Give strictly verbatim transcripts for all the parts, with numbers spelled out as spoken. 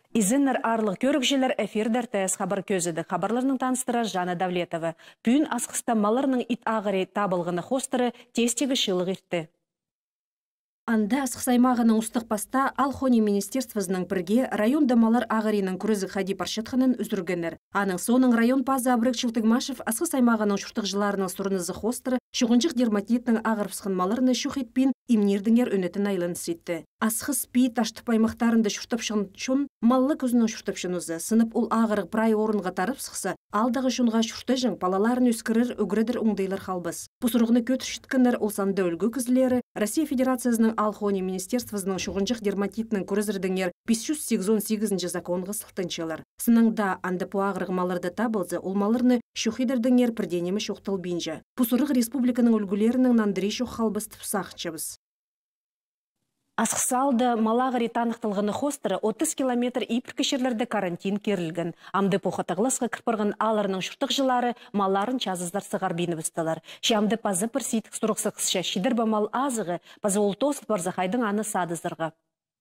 Изеннер арлық көрікшелер эфирдер тәс хабар көзіді. Хабарларының таныстыра Жана Давлетова. Пүйін асқыста маларының ит ағыры табылғыны хостыры тестегі шылық етті. Анда асқыс аймағының ұстық паста Алхони министерствозының бірге район дамалар ағырының күрізі хади паршетханын үзіргенер. Аның соның район пазы Абрык Чылтыгмашев асқыс аймағының шұртық жыларының сұрынызы хостыры шуғынжық дерматитінің ағыр пысқын шух етпен имнердіңер өнетін айлын сетті. Асқыс пи таштып аймақтарында шұртып шын маллы көзінің шұртып шынызы. Сынып ол ағырық прай орынға тарып сықса, алдағы шынға шұрты жың палаларын өскірір өгірідір оңдайлар қалбыз. Бұсырғыны көт шүткінлер олсанды өлгі күзілері Россия Федерациясының Алхони министерствозының шуғынжық дерматитінің көрізірдіңер бес жүз сексен сегізінші законғы сылтынчылар. Сыныңда анды по ағырық маларды табылзы, ол маларны шухидердіңер бірденемі шоқтыл бейінжі. Бұсырық республиканың үлгілерінің нандырей шоқ қалбыз тіпсақчыбыз. Асқысалды малағыри танықтылғыны хостыры отыз километр ипір кешерлерді карантин керілген. Амды пұхатығылысқы кірпіргін аларының шұртық жылары маларын чазыздар сығар бейіні бұсталар. Шамды пазы пір сейтік сұрықсы қысша шидір бамал азығы, пазы ол тосыл барзақайдың аны садыздырға.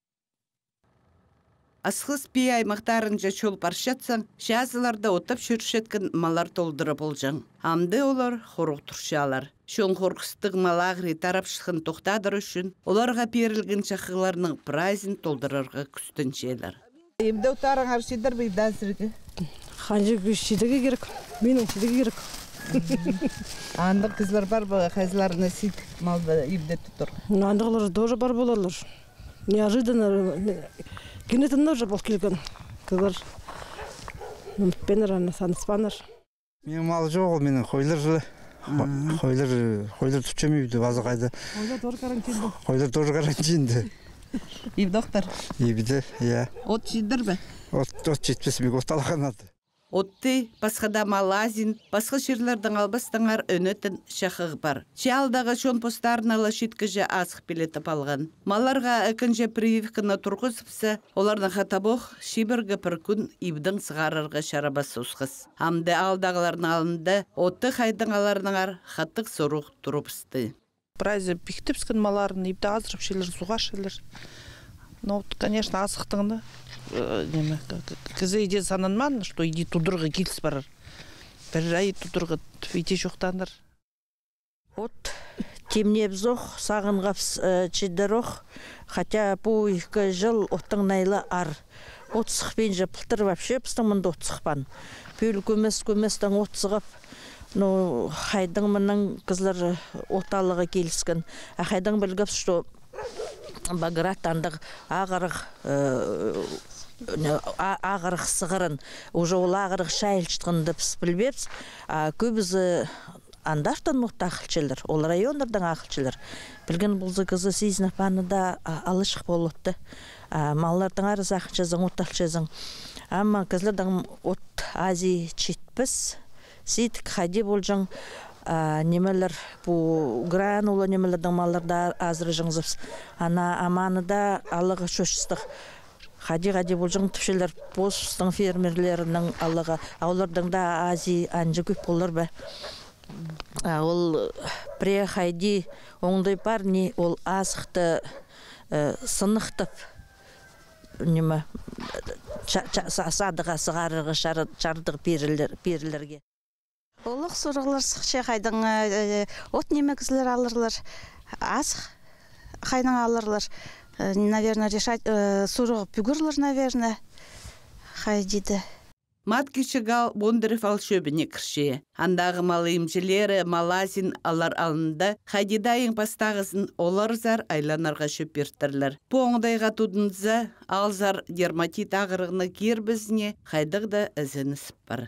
Асқыс пей аймақтарын жачол паршатсан, жазыларда отып шүршеткен малар толдыры болжан. Амды олар хоруқ тұршалар. Шон қорқыстық малағыри тарапшықын тоқтадыр үшін, оларға перілген шақығыларының прайзын толдырырға күстіншелер. Емді ұтарың аршидер бейді әзіргі? Қанжы шидігі керек, менің шидігі керек. Андық қызлар бар ба, қазыларына сит мал емді тұтыр? Андықлар тоже бар болалар. Неожиданно генетінна уже бол келген. Қызлар үмітпенер, саныспаныр. Мен мал жоқ, менің қойлар жылы. Қойлар, қойлар түпчемейді базы қайды. Қойлар тоже карантинді. Қойлар тоже карантинді. Ебді оқтар? Ебді, иә. От жидір бі? От жетпес бек оталған ады. Отты, басқада малазин, басқа шерлердің албастаңар өнетін шақығы бар. Чалдағы шон постарын ала шеткіжі асық билетіп алған. Маларға әкінже прививкіні тұрғызыпсы, олардың хатабоқ шибіргі бір күн ибдің сығарырға шарабас ұсқыз. Амды алдағыларын алынды, отты қайдың аларыныңар хаттық соруқ тұрыпсты. Прайзы біктіпскен маларын ибді азырып шелер, суға шелер. Ну, конечно, асықтыңды. Кізі иде сананман, что иди тудырғы келіс барар. Бір жай тудырғы иде жоқтаныр. Вот темнеп зоқ, сағынғапс чеддіроқ, хотя бұл екі жыл оттың найлы ар. Отсық бен жа пылтыр вапше, пыстың мұнды отсықпан. Пөл көмес-көместің отсығып, ну, хайдың мұның кізлер оталығы келіскен. Хайдың білгіп, что Баграт андық ағырық ағырық сығырын, уже ол ағырық шайлшытқынды білбепс, көбізі андаштан мұқты ақылчылыр, ол райондардың ақылчылыр. Білген бұлзы қызы сезініп да алышық болыпты. Маллардың арыз ақылчызың, оттақчызың. Ама кізлердің от ази четпіс, сейтік хади болжың, немелер бұл гранулы немелердің малларда азыры жыңзыпс. Ана аманы да алығы шөшістік. Хади-хади бұл жың түпшелер босыстың фермерлерінің алығы. Аулардың да ази анжы көп болыр бә. Ол пре хайди оңдай бар не ол азықты сынықтып неме садыға сығарығы шардығы перілерге. Олық сұрғылар сықшы қайдың от неме кізілер алырлар, асық қайдың алырлар. Наверное, решать сұрғы пүгірлер, наверное, қайдейді. Мат кешігал Бондарев ал шөбіне кірше. Андағы малы емжелері малазин алар алынды, қайдидайың пастағызын олар зар айланарға шөп берттірлер. Бұ оңдайға тудынызы алзар дерматит ағырығыны кербізіне қайдығда ізінісіп бар.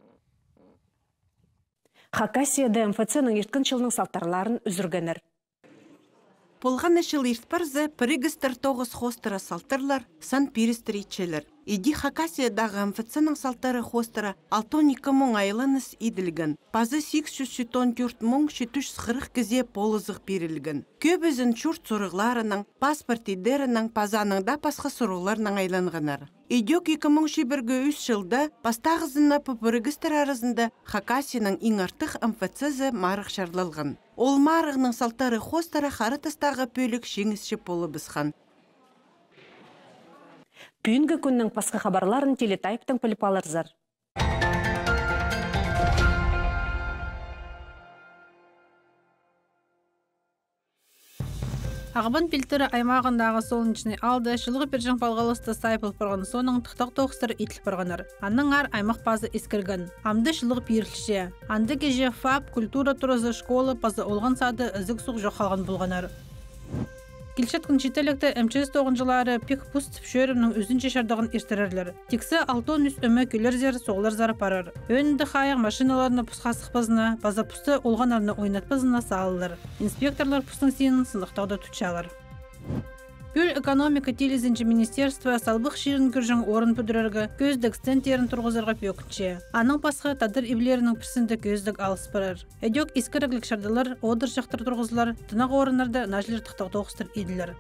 Хакасияда эм эф цның ерткін жылының салтарларын үзіргенер. Полған ашыл ертпарзы прегістір тоғыз хостыра салтарлар сан перестрейчелер. Иди Хакасиядағы эм эф цның салтары хостыра алтон екі мың айланыс иділген. Пазы сегіз жүз сексен төрт мың жеті жүз қырық кізе полызық берілген. Көбізін чурт сұрығларының, паспорт идерінің, пазаныңда пасқа сұрғыларының айланғанар. Идек екі мың шебіргі үш жылда пастағызына пөпірігістер арызында Хакасияның ең артық эм эф цзі марық шарлалған. Ол марығының салтары хостара харытыстағы пөлік шеңісші полы бізхан. Пүйінгі күннің пасқа хабарларын телетайптың піліп алырзар. Ағыбын пилтері аймағындағы солынчыны алды, шылғы пержің палғалысты сайпыл пырғын соның тұқтақ тоқыстыр итіл пырғыныр. Анның ар аймақ пазы ескіргін. Амды шылғы пирліше. Анды кеже фаб, культура тұрызы, школы, пазы олған сады үзік сұқ жоқ қалған болғаныр. Келшеткін шетелікті эм че эс тоғынжылары пик пұст шөрімнің үзінші шардығын ертерерлер. Тексі алтон үс өмі көлер зер соғылар зары парыр. Өнінді қайық машиналарына пұсқасық пызына, база пұсты олғанарына ойнат пызына сағылыр. Инспекторлар пұстың сенін сындықтауды түтшалар. Пүл экономика телезінші министерство салбық ширін күржің орын пүдірергі көздік стентерін тұрғызырға пөкінше. Аның пасқа тадыр ивлерінің пірсінді көздік алыс барар. Әдек искіріглік шардылар, одыр жақтыр тұрғызылар, тынақ орынларды нажылыр тұқтақ тоғыстыр еділер.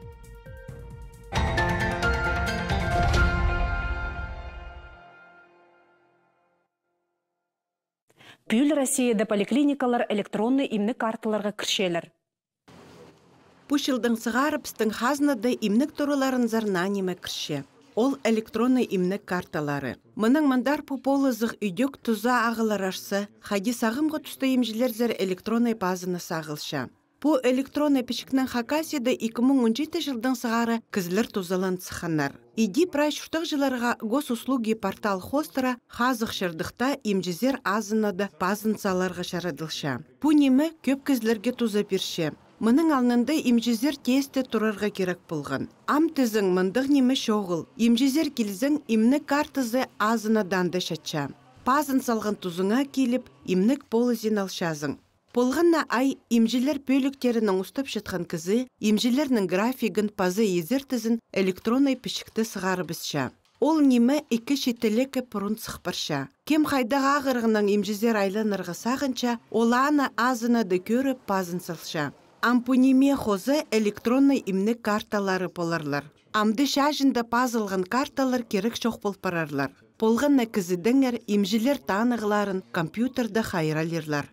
Пүл Россияда поликлиникалар электронный имні карталарға кіршелер. Бұш жылдың сығарыпстың хазынады имнік тұрыларын зарна неме кірше. Ол электронный имнік карталары. Мұның мұндар пополызық үйдек тұза ағылар ашсы, хади сағымғы тұсты емжілер зер электронный базыны сағылша. Бұ электронный пешікнің Хакасияда екі мың он жеті жылдың сығары кізлер тұзалан цыханар. Иди прай шүртік жыларға госуслуги портал хостыра хазық шырдықта емжізер азынады базын саларға шарадылша. Бұ немі көп кізлерге тұза берше. Мұның алнында имжезер тесті тұрарға керек болған. Ам тізің мұндық немі шоғыл. Имжезер келізің имні картызы азына данды шатша. Пазын салған тұзыңа келіп, имнік полызен алшазың. Болғанна ай имжелер пөліктерінің ұстап жатқан кізі, имжелерінің графигін пазы езертізін электронный пішікті сығары бізша. Ол немі екі шетелекі пұрын сықпарша. Кем қайдаға ағырғының имжезер айланырғы сағынша, оланы азынады көріп пазын салша. Ампуниме хозы электронный имнік карталары боларлар. Амды шажында пазылған карталар керек шоқ бол парарлар. Болғанна кізідіңер имжілер танығыларын компьютерді хайралерлар.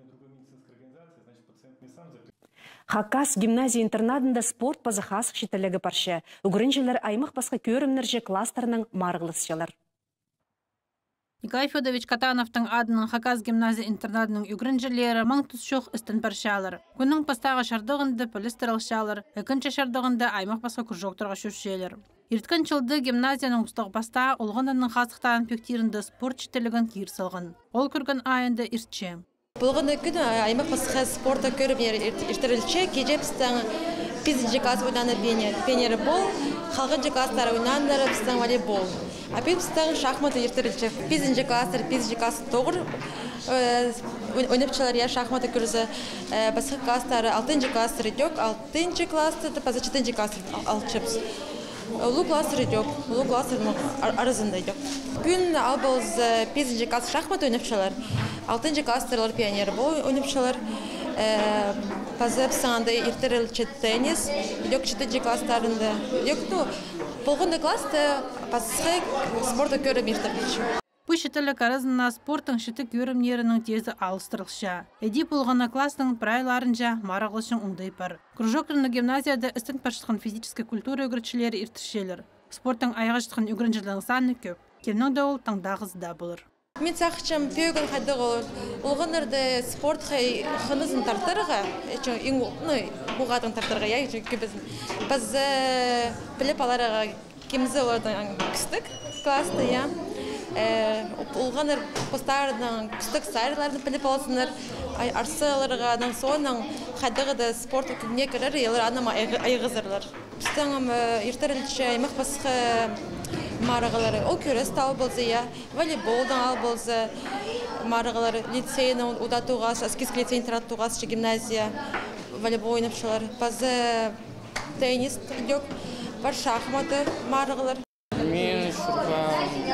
Хакас гимназия интернатында спорт пазы хасық шетелігі паршы. Үгірінжелер аймақ басқа көрімнірже кластерінің марғылысшылар. Николай Федорович Катановтың адының Хакас гимназия интернатының үгірінжелері маң тұс шоқ істін паршалар. Күннің пастағы шардығынды полистер алшалар, әкінші шардығында аймақ басқа күржоқтырға шөшшелер. Ерткін жылды гимназияның ұстығы паста олғанының қасықтаған пектерінді спорт шетелігін кер салған. Ол көрген айында иртше. Бұлғаны күн аймақ басқа спорта көріп ертерілче кежепістің пизінжі класс ойнаны пенері бол, қалғынжы класстары ойнандары біздің волейбол. Апет біздің шахматы ертерілче пизінжі класстары, пизінжі классы тоғыр ойнапчылар я шахматы көрізі басқа класстары алтынжы класстары дөк, алтынжы классы, паза четынжы классы алчыпс. Улу класстары дөк, улу класстары арызында дөк. Күн албыз пизінжі классы шахматы ойнапчылар, алтынжы класстары пионері бол ойнапчылар. Пазып саңанда ертерілчі теннис, дөк четынжы класстарында. Дөк, ну, болғынды класты пасқы спорта көріп ертерілчі. Бұ шетілік арызына спорттың шеті көрімнерінің тезі алыстырылша. Әді болғана кластың прайларынжа марағылышын ұңдай бар. Кружоктырны гимназияда істін паршытқан физическай культура үгіртшілері ертішелер. Спорттың айға жытқан үгірінжілдің саны көп. Кемнің да ол таңдағыз да болыр. Мен сақшым пөйгін қайдық ол. Олғынырды спорт қай қынызын тартырға, бұғатын тартырға, көбізін. Біз біліп аларға кемізі олардың күстік класты, я. Олғаныр постарының күстік сайрыларын біліп алысыныр, арсыларға соның қайдығы спорт күнне көрір, елір анама айғызырлар. Біздің ертерілші аймақ басқы марығылары, ол көріс тау болзы, волейболдан ал болзы, марығылары лицейні ұдатуғас, әскескі лицейні таратуғас, гимназия, волейбол ойнапшылар. Базы теннис дөк, бар шахматы марығылар. Мен шұрға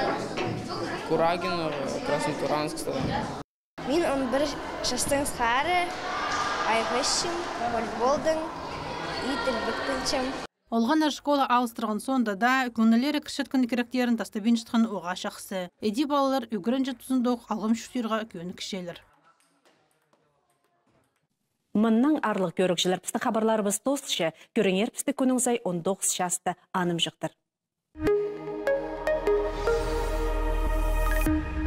Курагин, Краснотуранск. Мен он бір шастың сқары, айғышым, волейболдың, итіл бүктіншім. Олғанар школа алыстырған сонда да көңілері кішіткін керектерін тастабен жытқан оға шақсы. Әді балалар үгірін жетісіндоқ алғым шүктерға көні кішелер. Мұнның арлық көрікшілер пісті хабарларыбыз тосшы, көріңер пісті күнің зай он тоғыз шасты аным жықтыр. Артем.